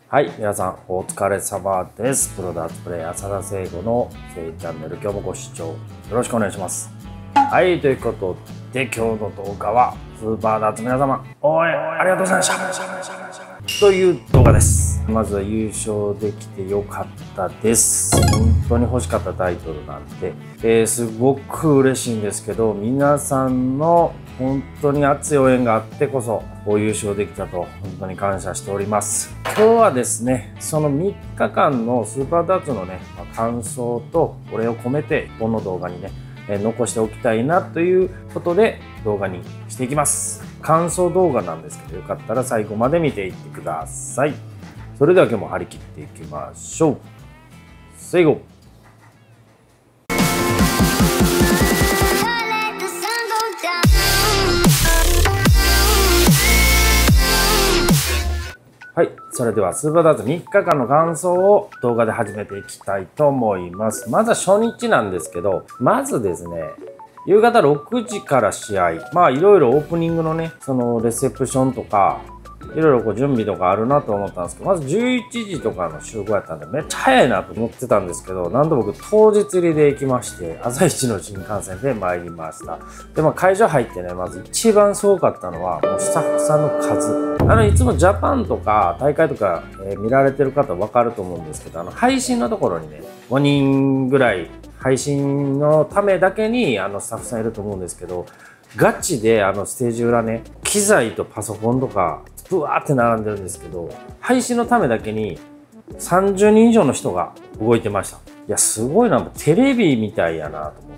はい、皆さんお疲れ様です。プロダーツプレイヤー佐田聖吾のせいチャンネル、今日もご視聴よろしくお願いします。はい、ということで今日の動画はスーパーダーツ皆様応援ありがとうございましたという動画です。まずは優勝できてよかったです。本当に欲しかったタイトルなんで、すごく嬉しいんですけど、皆さんの本当に熱い応援があってこそ優勝できたと本当に感謝しております。今日はですね、その3日間のスーパーダーツのね、感想とお礼を込めてこの動画にね、残しておきたいなということで動画にしていきます。感想動画なんですけど、よかったら最後まで見ていってください。それでは今日も張り切っていきましょう。せいご。はい。それではスーパーダーツ3日間の感想を動画で始めていきたいと思います。まずは初日なんですけど、まずですね、夕方6時から試合。まあいろいろオープニングのね、そのレセプションとか、いろいろこう準備とかあるなと思ったんですけど、まず11時とかの集合やったんで、めっちゃ早いなと思ってたんですけど、なんと僕当日入りで行きまして、朝一の新幹線で参りました。で、まあ会場入ってね、まず一番すごかったのは、もうスタッフさんの数。いつもジャパンとか大会とか、見られてる方わかると思うんですけど、配信のところにね、5人ぐらい配信のためだけにスタッフさんいると思うんですけど、ガチでステージ裏ね、機材とパソコンとか、ブワーって並んでるんですけど、配信のためだけに30人以上の人が動いてました。いや、すごいな、テレビみたいやなと思って、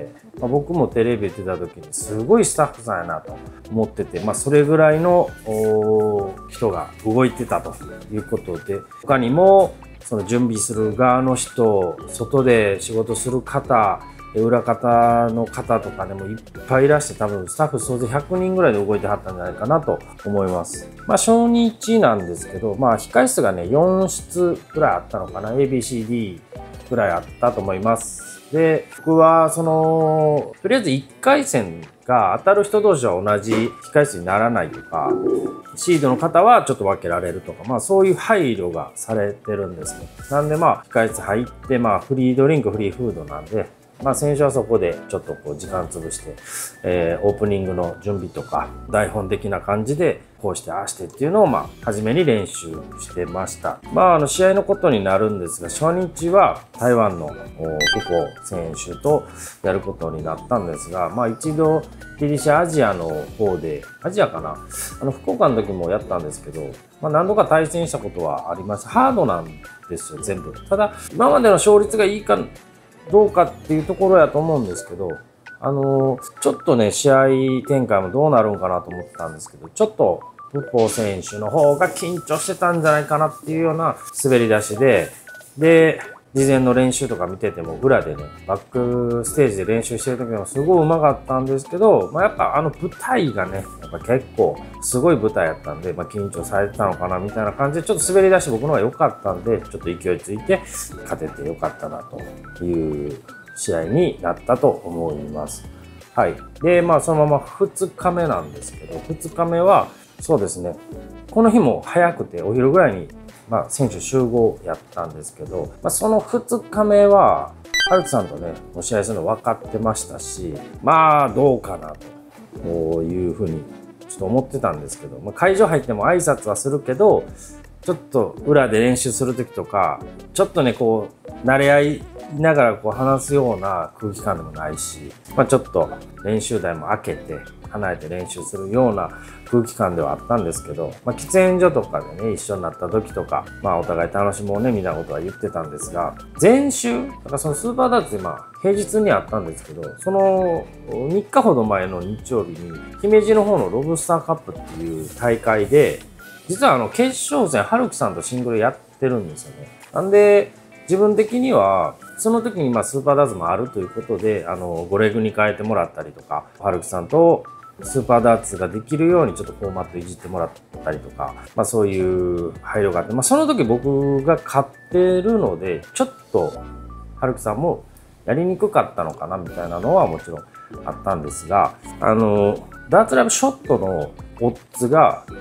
僕もテレビ出た時にすごいスタッフさんやなと思ってて、それぐらいの人が動いてたということで、他にもその準備する側の人、外で仕事する方、裏方の方とかでもいっぱいいらして、多分スタッフ総勢100人ぐらいで動いてはったんじゃないかなと思います。初日なんですけど、控室がね、4室ぐらいあったのかな。ABCD ぐらいあったと思います。で、僕はとりあえず1回戦が当たる人同士は同じ控室にならないとか、シードの方はちょっと分けられるとか、そういう配慮がされてるんですね。なんで控室入って、フリードリンク、フリーフードなんで、選手はそこでちょっとこう時間潰して、オープニングの準備とか台本的な感じでこうしてああしてっていうのを初めに練習してました。試合のことになるんですが、初日は台湾のピコ選手とやることになったんですが、一度ギリシャアジアの方で、アジアかな、福岡の時もやったんですけど、何度か対戦したことはあります。ハードなんですよ、全部。ただ、今までの勝率がいいかどうかっていうところやと思うんですけど、ちょっとね、試合展開もどうなるんかなと思ってたんですけど、ちょっと、ブポ選手の方が緊張してたんじゃないかなっていうような滑り出しで、事前の練習とか見てても、裏でね、バックステージで練習してる時もすごい上手かったんですけど、やっぱ舞台がね、やっぱ結構すごい舞台やったんで、緊張されてたのかなみたいな感じで、ちょっと滑り出し僕の方が良かったんで、ちょっと勢いついて勝てて良かったなという試合になったと思います。はい。で、そのまま2日目なんですけど、2日目は、そうですね、この日も早くてお昼ぐらいに選手集合やったんですけど、その2日目は、ハルクさんとね、お試合するの分かってましたし、どうかなというふうにちょっと思ってたんですけど、会場入っても挨拶はするけど、ちょっと裏で練習するときとか、ちょっとね、こう、慣れ合いながらこう話すような空気感でもないし、ちょっと練習台も開けて、離れて練習するような空気感ではあったんですけど、喫煙所とかでね、一緒になった時とか、お互い楽しもうね、みたいなことは言ってたんですが、前週、そのスーパーダーツで平日にあったんですけど、その3日ほど前の日曜日に、姫路の方のロブスターカップっていう大会で、実は決勝戦、ハルクさんとシングルやってるんですよね。なんで、自分的には、その時にスーパーダーツもあるということで、5レグに変えてもらったりとか、ハルクさんとスーパーダーツができるようにちょっとフォーマットいじってもらったりとか、そういう配慮があって、その時僕が勝ってるので、ちょっと、ハルクさんもやりにくかったのかなみたいなのはもちろんあったんですが、ダーツライブショットのオッズが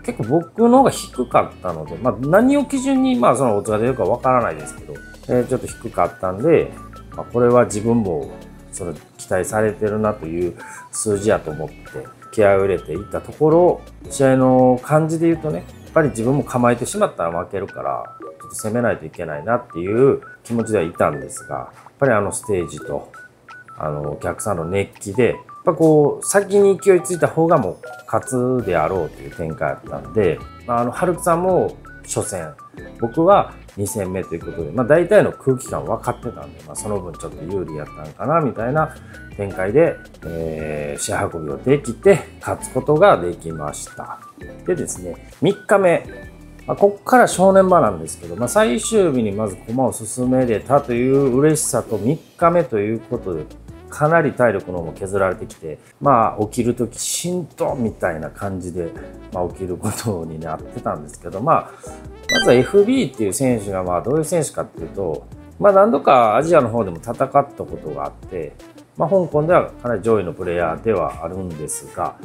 結構僕の方が低かったので、まあ何を基準にそのオッズが出るかわからないですけど、ちょっと低かったんで、これは自分もその期待されてるなという数字やと思って気合を入れていったところ、試合の感じで言うとね、やっぱり自分も構えてしまったら負けるから、ちょっと攻めないといけないなっていう気持ちではいたんですが、やっぱりステージと、お客さんの熱気で、やっぱこう、先に勢いついた方がもう勝つであろうという展開だったんで、春樹さんも初戦、僕は2戦目ということで、大体の空気感分かってたんで、その分ちょっと有利やったんかな、みたいな展開で、試合運びをできて、勝つことができました。でですね、3日目、こっから正念場なんですけど、最終日にまず駒を進めれたという嬉しさと3日目ということで、かなり体力の方も削られてきて、起きるときしんどみたいな感じで、起きることになってたんですけど、まずは FB っていう選手がどういう選手かっていうと、何度かアジアの方でも戦ったことがあって、香港ではかなり上位のプレイヤーではあるんですが、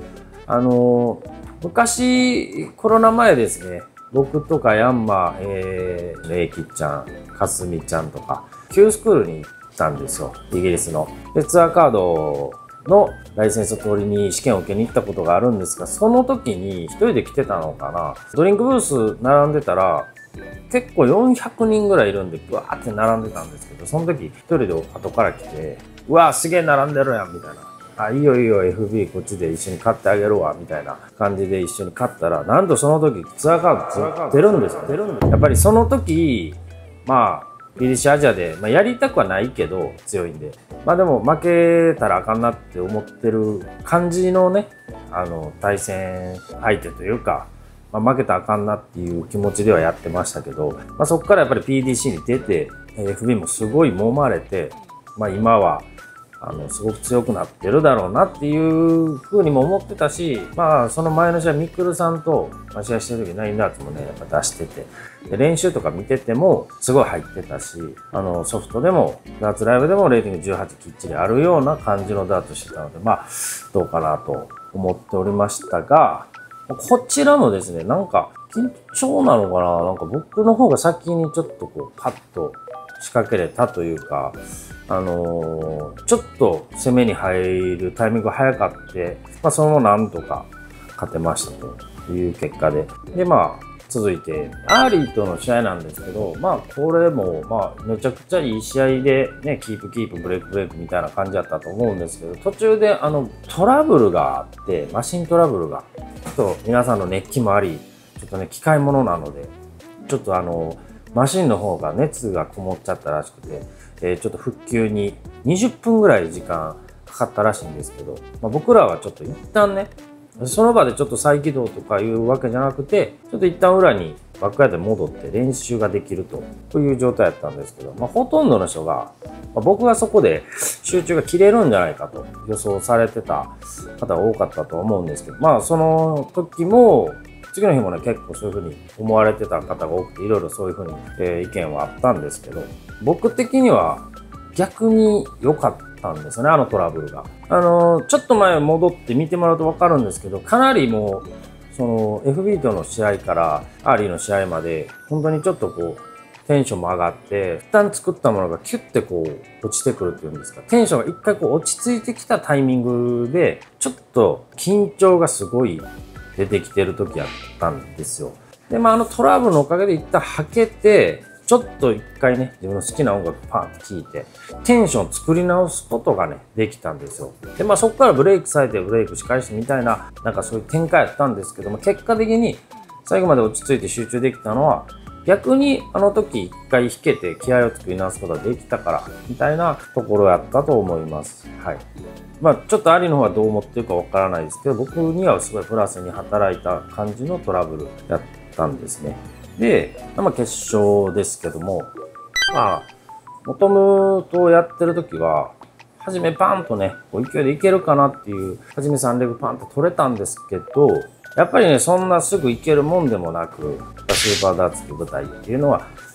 昔、コロナ前ですね、僕とかヤンマ、レイキちゃん、かすみちゃんとか、Q スクールに行ったんですよ、イギリスの。で、ツアーカードのライセンスを取りに試験を受けに行ったことがあるんですが、その時に一人で来てたのかな。ドリンクブース並んでたら、結構400人ぐらいいるんで、うわーって並んでたんですけど、その時一人で後から来て、うわーすげえ並んでるやん、みたいな。いいよいいよ、FB こっちで一緒に買ってあげるわ、みたいな感じで一緒に買ったら、なんとその時ツアーカード出るんですよ。やっぱりその時、PDC アジアで、やりたくはないけど強いんで。でも負けたらあかんなって思ってる感じのね、対戦相手というか、負けたらあかんなっていう気持ちではやってましたけど、そこからやっぱり PDC に出て、FB もすごい揉まれて、今は、すごく強くなってるだろうなっていう風にも思ってたし、その前の試合、ミックルさんと試合してる時ナインダーツもね、やっぱ出してて、で練習とか見ててもすごい入ってたし、ソフトでも、ダーツライブでもレーティング18きっちりあるような感じのダーツしてたので、どうかなと思っておりましたが、こちらもですね、なんか緊張なのかな、なんか僕の方が先にちょっとこう、パッと仕掛けれたというか、ちょっと攻めに入るタイミングが早かって、そのままなんとか勝てましたという結果で。で、続いて、アーリーとの試合なんですけど、これも、めちゃくちゃいい試合で、ね、キープ、ブレイクみたいな感じだったと思うんですけど、途中で、トラブルがあって、マシントラブルが、ちょっと皆さんの熱気もあり、ちょっとね、機械物なので、ちょっとマシンの方が熱がこもっちゃったらしくて、ちょっと復旧に20分ぐらい時間かかったらしいんですけど、僕らはちょっと一旦ね、その場でちょっと再起動とかいうわけじゃなくて、ちょっと一旦裏にバックヤードに戻って練習ができるという状態だったんですけど、ほとんどの人が、僕がそこで集中が切れるんじゃないかと予想されてた方が多かったと思うんですけど、その時も、次の日もね、結構そういう風に思われてた方が多くて、いろいろそういう風に、意見はあったんですけど、僕的には逆に良かったんですね、トラブルが。ちょっと前戻って見てもらうと分かるんですけど、かなりもう、その FB との試合からアーリーの試合まで、本当にちょっとこう、テンションも上がって、一旦作ったものがキュッてこう、落ちてくるっていうんですか、テンションが一回こう落ち着いてきたタイミングで、ちょっと緊張がすごい出てきてる時やったんですよ。で、トラブルのおかげで一旦はけて、ちょっと一回ね、自分の好きな音楽パーンって聴いて、テンション作り直すことがね、できたんですよ。で、そこからブレイクされてブレイクし返してみたいな、なんかそういう展開やったんですけども、結果的に最後まで落ち着いて集中できたのは、逆に時一回弾けて気合を作り直すことができたから、みたいなところやったと思います。はい。ちょっとアリの方はどう思ってるかわからないですけど、僕にはすごいプラスに働いた感じのトラブルやったんですね。で、決勝ですけども、ボトムとやってる時は、初めパンとね、勢いでいけるかなっていう、初め3レグパンと取れたんですけど、やっぱりね、そんなすぐいけるもんでもなく、スーパーダーツという舞台っていうのは、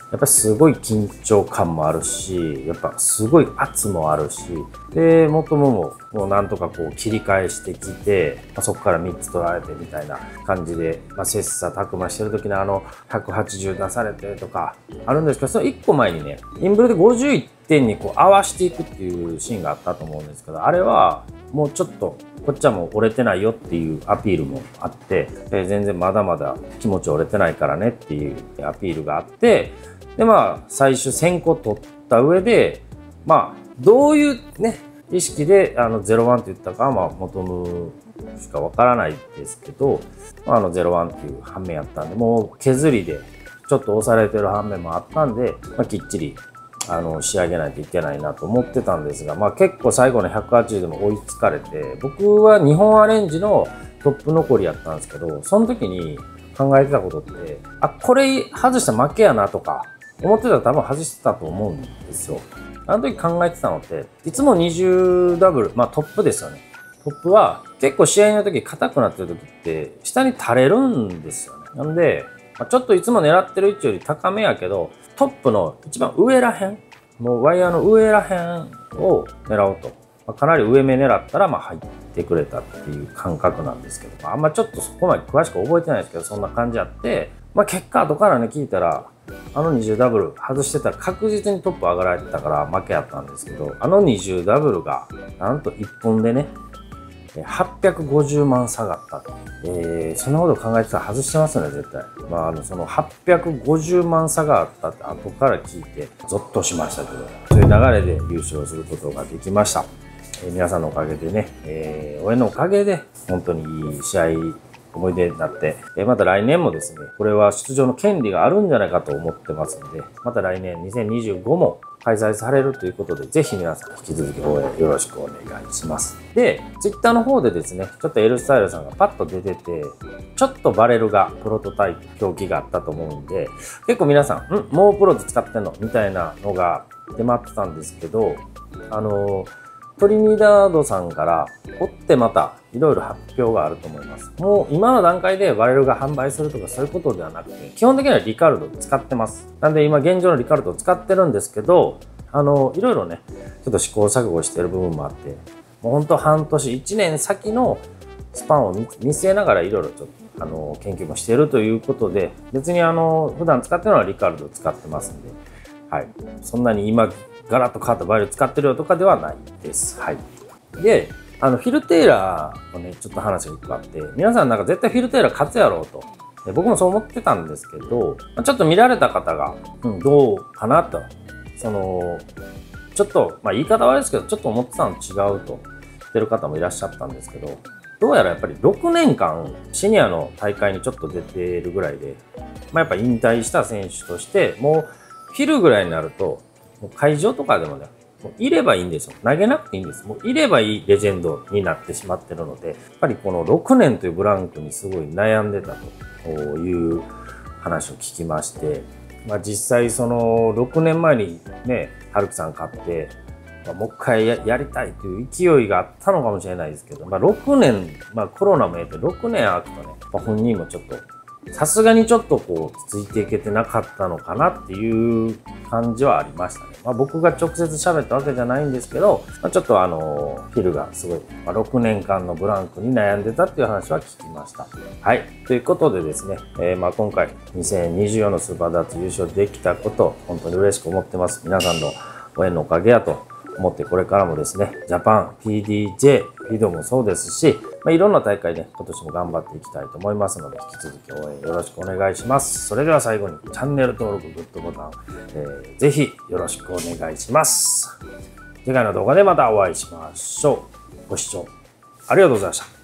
やっぱりすごい緊張感もあるし、やっぱすごい圧もあるし、で、元ももうなんとかこう切り返してきて、そこから3つ取られてみたいな感じで、切磋琢磨してる時の180出されてとかあるんですけど、その1個前にね、インブルで51点にこう合わしていくっていうシーンがあったと思うんですけど、あれはもうちょっとこっちはもう折れてないよっていうアピールもあって、全然まだまだ気持ち折れてないからねっていうアピールがあって、で最終先行取った上で、どういうね、意識で0-1って言ったかは求むしかわからないですけど、0-1っていう反面やったんで、もう削りでちょっと押されてる反面もあったんで、きっちり仕上げないといけないなと思ってたんですが、結構最後の180でも追いつかれて、僕は日本アレンジのトップ残りやったんですけど、その時に考えてたことって、これ外したら負けやなとか思ってたら多分外してたと思うんですよ。あの時考えてたのって、いつも20ダブル、トップですよね。トップは結構試合の時硬くなってる時って下に垂れるんですよね。なんで、ちょっといつも狙ってる位置より高めやけど、トップの一番上らへん、もうワイヤーの上らへんを狙うと。かなり上目狙ったら入ってくれたっていう感覚なんですけど、あんまちょっとそこまで詳しく覚えてないですけど、そんな感じあって、結果後からね聞いたら、20ダブル外してたら確実にトップ上がられてたから負けやったんですけど、20ダブルがなんと1本でね、850万下がったと。そんなこと考えてたら外してますね、絶対。その850万差があったって後から聞いて、ゾッとしましたけど、そういう流れで優勝することができました。皆さんのおかげでね、応援のおかげで、本当にいい試合、思い出になって、また来年もですね、これは出場の権利があるんじゃないかと思ってますので、また来年2025も開催されるということで、ぜひ皆さん引き続き応援よろしくお願いします。で、Twitter の方でですね、ちょっと L スタイルさんがパッと出てて、ちょっとバレルがプロトタイプ表記があったと思うんで、結構皆さん、もうプロト使ってんのみたいなのが出回ってたんですけど、トリニダードさんから追ってまたいろいろ発表があると思います。もう今の段階でバレルが販売するとかそういうことではなくて、基本的にはリカルドを使ってます。なんで今現状のリカルドを使ってるんですけど、いろいろね、ちょっと試行錯誤してる部分もあって、もうほんと半年、1年先のスパンを見据えながらいろいろちょっと研究もしているということで、別に普段使ってるのはリカルドを使ってますんで、はい。そんなに今、ガラッと変わったバイル使ってるよとかではないです。はい。で、フィルテーラーのね、ちょっと話が一個あって、皆さんなんか絶対フィルテーラー勝つやろうと。僕もそう思ってたんですけど、ちょっと見られた方が、どうかなと。ちょっと、言い方悪いですけど、ちょっと思ってたの違うと言ってる方もいらっしゃったんですけど、どうやらやっぱり6年間シニアの大会にちょっと出ているぐらいで、やっぱ引退した選手として、もうフィルぐらいになると、もう会場とかでもね、もういればいいんですよ。投げなくていいんです。もういればいいレジェンドになってしまってるので、やっぱりこの6年というブランクにすごい悩んでたという話を聞きまして、実際その6年前にね、春樹さん勝って、もう一回 やりたいという勢いがあったのかもしれないですけど、6年、コロナも得て6年空くとね、本人もちょっと、さすがにちょっとこう、ついていけてなかったのかなっていう感じはありましたね。僕が直接喋ったわけじゃないんですけど、ちょっとフィルがすごい、6年間のブランクに悩んでたっていう話は聞きました。はい。ということでですね、今回2024のスーパーダーツ優勝できたこと、本当に嬉しく思ってます。皆さんの応援のおかげやと思って、これからもですね、ジャパン、PDJ、フィドもそうですし、いろんな大会ね、今年も頑張っていきたいと思いますので、引き続き応援よろしくお願いします。それでは最後にチャンネル登録、グッドボタン、ぜひよろしくお願いします。次回の動画でまたお会いしましょう。ご視聴ありがとうございました。